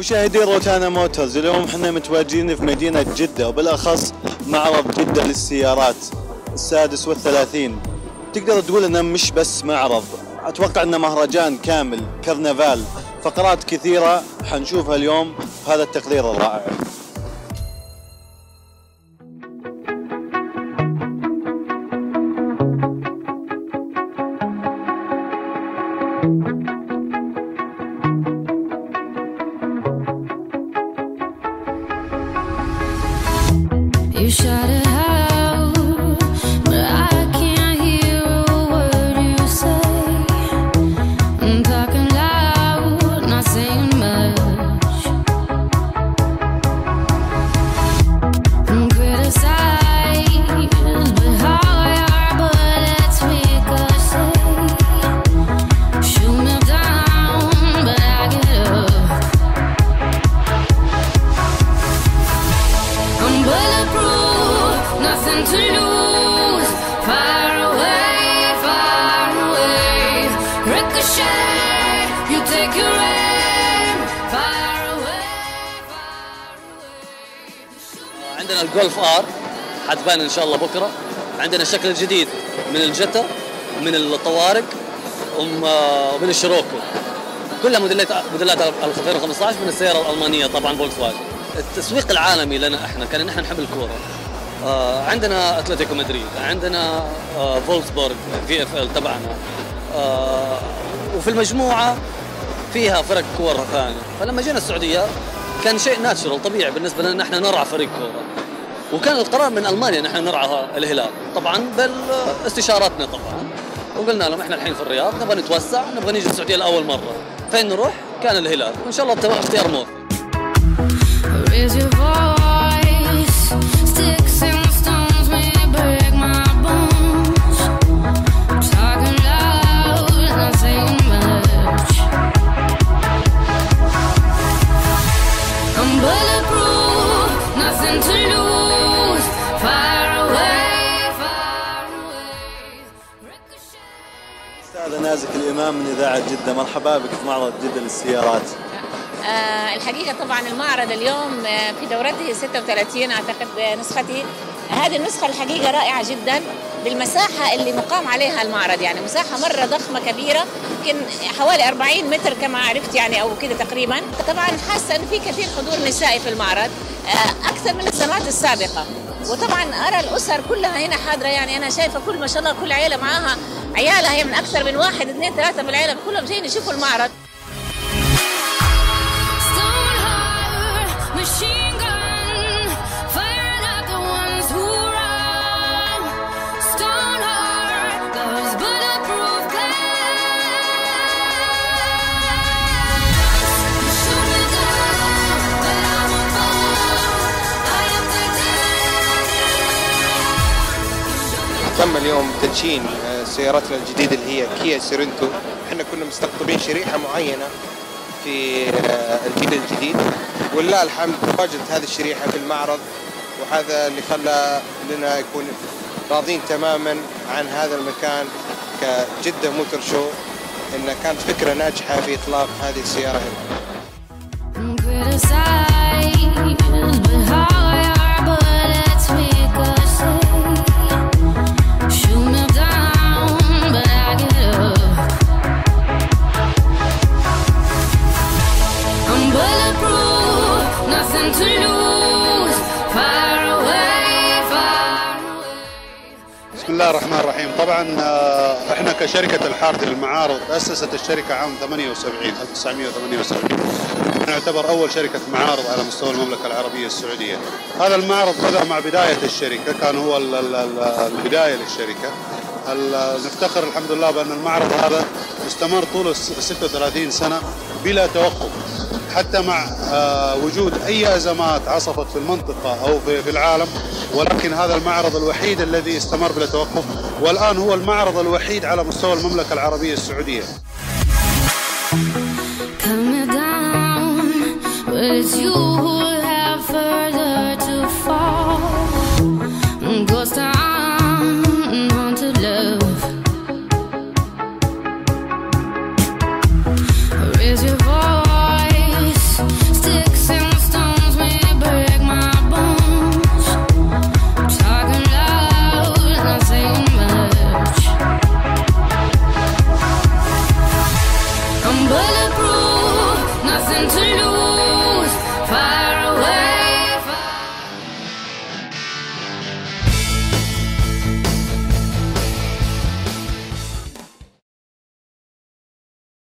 مشاهدي روتانا موتورز، اليوم احنا متواجدين في مدينة جدة وبالأخص معرض جدة للسيارات السادس والثلاثين. تقدر تقول انه مش بس معرض، اتوقع انه مهرجان كامل، كرنفال، فقرات كثيرة حنشوفها اليوم في هذا التقرير الرائع. عندنا الجولف ار حتبان ان شاء الله بكره. عندنا الشكل الجديد من الجتا ومن الطوارق ومن الشروكو، كلها موديلات 2015 من السياره الالمانيه طبعا فولكس واجن. التسويق العالمي لنا احنا كان نحن نحب الكوره. عندنا اتلتيكو مدريد، عندنا فولفسبورغ في اف ال تبعنا، وفي المجموعه فيها فرق كوره ثانيه. فلما جينا السعوديه كان شيء ناتشرال طبيعي بالنسبه لنا نحن نرعى فريق كوره، وكان القرار من المانيا نحن نرعى الهلال طبعا باستشاراتنا طبعا، وقلنا لهم احنا الحين في الرياض نبغى نتوسع، نبغى نيجي السعوديه لاول مره، فين نروح؟ كان الهلال، وان شاء الله اختيار موفق. أستاذة نازك الإمام من إذاعة جدة، مرحبا بك في معرض جدة للسيارات. الحقيقة طبعا المعرض اليوم في دورته 36 أعتقد نسختي. هذه النسخة الحقيقة رائعة جدا بالمساحة اللي مقام عليها المعرض، يعني مساحة مرة ضخمة كبيرة، يمكن حوالي 40 متر كما عرفت يعني أو كده تقريبا. طبعا حاسة أن في كثير حضور نسائي في المعرض أكثر من السنوات السابقة، وطبعا أرى الأسر كلها هنا حاضرة، يعني أنا شايفة كل ما شاء الله كل عيلة معاها عيالها، هي من أكثر من واحد اثنين ثلاثة من العيلة كلهم جايين يشوفوا المعرض. تم اليوم تدشين سيارتنا الجديدة اللي هي كيا سيرنتو. احنا كنا مستقطبين شريحة معينة في الجيل الجديد، ولله الحمد تواجدت هذه الشريحة في المعرض، وهذا اللي خلى لنا يكون راضين تماما عن هذا المكان كجدة موتور شو، انه كانت فكرة ناجحة في اطلاق هذه السيارة هنا. بسم الله الرحمن الرحيم. طبعا احنا كشركة الحارثي للمعارض تأسست الشركة عام 1978. نعتبر أول شركة معارض على مستوى المملكة العربية السعودية. هذا المعرض بدأ مع بداية الشركة، كان هو البداية للشركة. نفتخر الحمد لله بأن المعرض هذا استمر طول 36 سنة بلا توقف، حتى مع وجود أي أزمات عصفت في المنطقة أو في العالم، ولكن هذا المعرض الوحيد الذي استمر بلا توقف، والآن هو المعرض الوحيد على مستوى المملكة العربية السعودية. It's you